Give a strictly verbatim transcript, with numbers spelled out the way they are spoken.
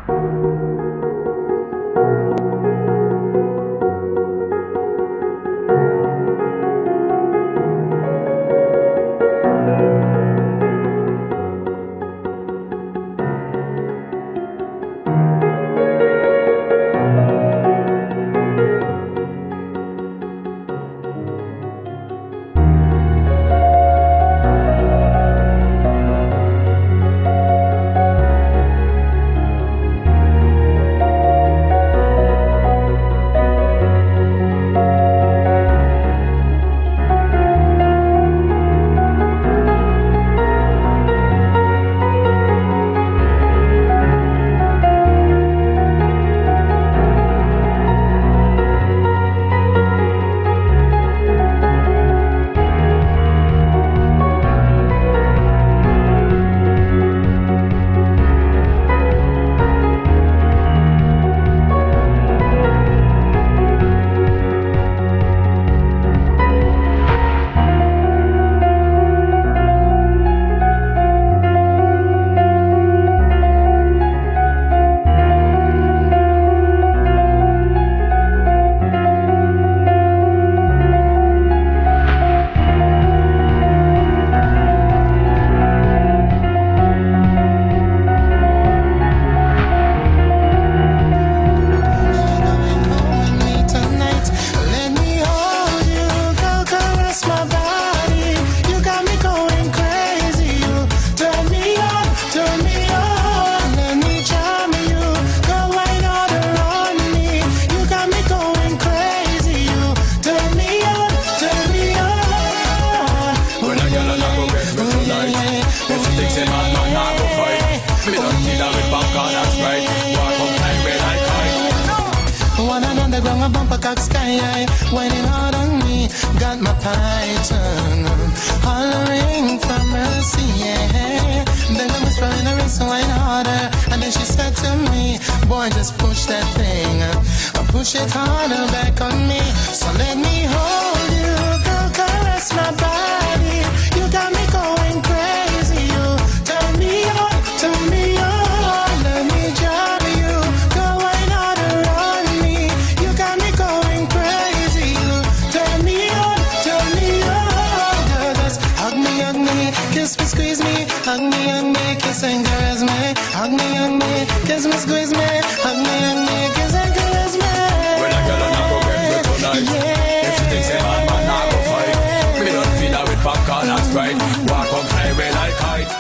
Whining hard on me, got my python hollering for mercy, yeah. Then I was trying to race, wine harder, and then she said to me, boy, just push that thing, or push it harder back on me. So let me hold you, go caress my body. You got me going crazy. You turn me on, turn me on. Let me drive you, go wine harder on me. You got me going crazy. You turn me on, turn me on. Girl, just hug me, hug me, kiss me, squeeze me, hug me, hug me, kiss and caress me. Hug me, hug me, kiss me, squeeze me, hug me, hug me, kiss and caress me. When a girl and I go get me tonight, yeah. If she thinks a man, man, I go fight. Me don't feel that with popcorn and Sprite. Walk up highway like height.